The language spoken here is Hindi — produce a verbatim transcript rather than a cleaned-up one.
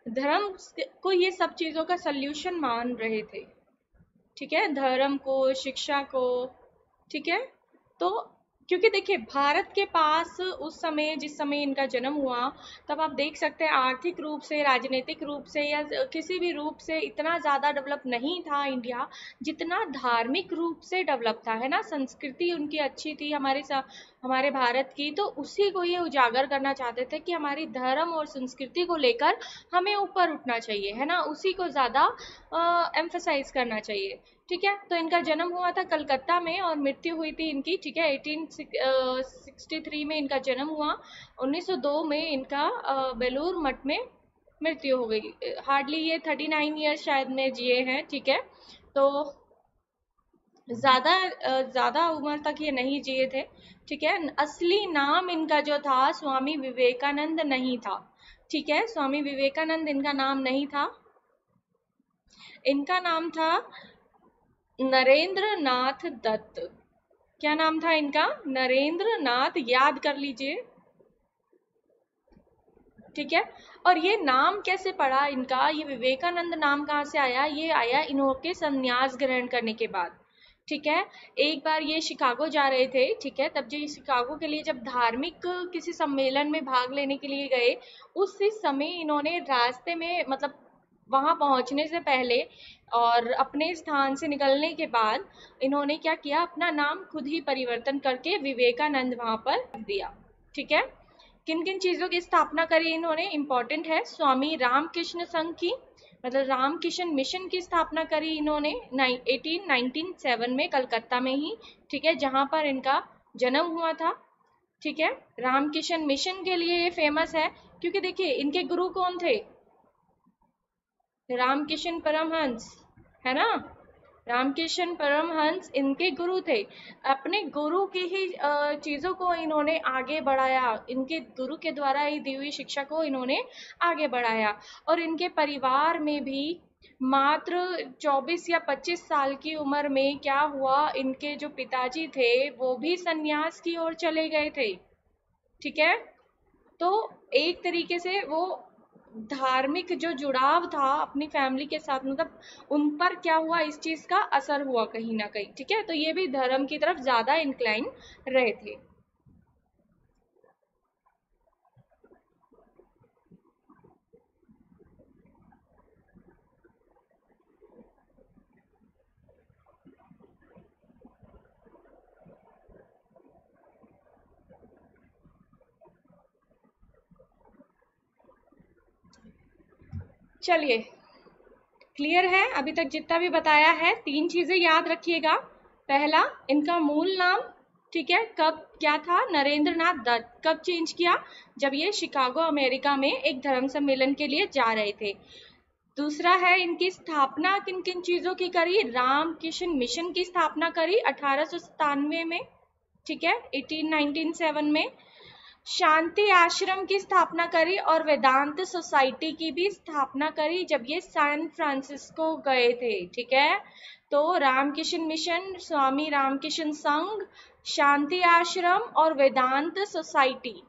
धर्म को ये सब चीजों का सल्यूशन मान रहे थे, ठीक है, धर्म को, शिक्षा को, ठीक है। तो क्योंकि देखिए भारत के पास उस समय, जिस समय इनका जन्म हुआ, तब आप देख सकते हैं आर्थिक रूप से, राजनीतिक रूप से या किसी भी रूप से इतना ज़्यादा डेवलप नहीं था इंडिया, जितना धार्मिक रूप से डेवलप था, है ना। संस्कृति उनकी अच्छी थी हमारे सा, हमारे भारत की, तो उसी को ये उजागर करना चाहते थे कि हमारी धर्म और संस्कृति को लेकर हमें ऊपर उठना चाहिए, है ना, उसी को ज़्यादा एम्फसाइज करना चाहिए, ठीक है। तो इनका जन्म हुआ था कलकत्ता में और मृत्यु हुई थी इनकी, ठीक है, अठारह सौ तिरसठ में इनका जन्म हुआ, उन्नीस सौ दो में इनका बेलूर मठ में मृत्यु हो गई। हार्डली ये उनतालीस ईयर्स शायद में जिए हैं, ठीक है। तो ज्यादा ज्यादा उम्र तक ये नहीं जिए थे, ठीक है। असली नाम इनका जो था स्वामी विवेकानंद नहीं था, ठीक है, स्वामी विवेकानंद इनका नाम नहीं था। इनका नाम था नरेंद्र नाथ दत्त। क्या नाम था इनका? नरेंद्र नाथ, याद कर लीजिए, ठीक है। और ये नाम कैसे पड़ा इनका, ये विवेकानंद नाम कहाँ से आया? ये आया इन्होंने संन्यास ग्रहण करने के बाद, ठीक है। एक बार ये शिकागो जा रहे थे, ठीक है, तब जो शिकागो के लिए जब धार्मिक किसी सम्मेलन में भाग लेने के लिए गए, उस समय इन्होंने रास्ते में, मतलब वहां पहुंचने से पहले और अपने स्थान से निकलने के बाद इन्होंने क्या किया, अपना नाम खुद ही परिवर्तन करके विवेकानंद वहां पर दिया, ठीक है। किन किन चीजों की स्थापना करी इन्होंने, इंपॉर्टेंट है, स्वामी रामकृष्ण संघ की, मतलब रामकृष्ण मिशन की स्थापना करी इन्होंने अठारह सौ सत्तानवे में कलकत्ता में ही, ठीक है, जहां पर इनका जन्म हुआ था, ठीक है। रामकृष्ण मिशन के लिए ये फेमस है क्योंकि देखिए इनके गुरु कौन थे? रामकृष्ण परमहंस, है ना, रामकृष्ण परमहंस इनके गुरु थे। अपने गुरु की ही चीजों को इन्होंने आगे बढ़ाया, इनके गुरु के द्वारा ही दी हुई शिक्षा को इन्होंने आगे बढ़ाया। और इनके परिवार में भी मात्र चौबीस या पच्चीस साल की उम्र में क्या हुआ, इनके जो पिताजी थे वो भी सन्यास की ओर चले गए थे, ठीक है। तो एक तरीके से वो धार्मिक जो जुड़ाव था अपनी फैमिली के साथ, मतलब उन पर क्या हुआ, इस चीज का असर हुआ कहीं ना कहीं, ठीक है। तो ये भी धर्म की तरफ ज्यादा इंक्लाइन रहे थे। चलिए, क्लियर है अभी तक जितना भी बताया है? तीन चीजें याद रखिएगा। पहला, इनका मूल नाम, ठीक है, कब क्या था? नरेंद्र नाथ दत्त। कब चेंज किया? जब ये शिकागो अमेरिका में एक धर्म सम्मेलन के लिए जा रहे थे। दूसरा है, इनकी स्थापना किन किन चीजों की करी? रामकृष्ण मिशन की स्थापना करी अठारह सौ सतानवे में, ठीक है, अठारह सौ सत्तानवे में। शांति आश्रम की स्थापना करी और वेदांत सोसाइटी की भी स्थापना करी जब ये सैन फ्रांसिस्को गए थे, ठीक है। तो रामकृष्ण मिशन, स्वामी रामकृष्ण संघ, शांति आश्रम और वेदांत सोसाइटी,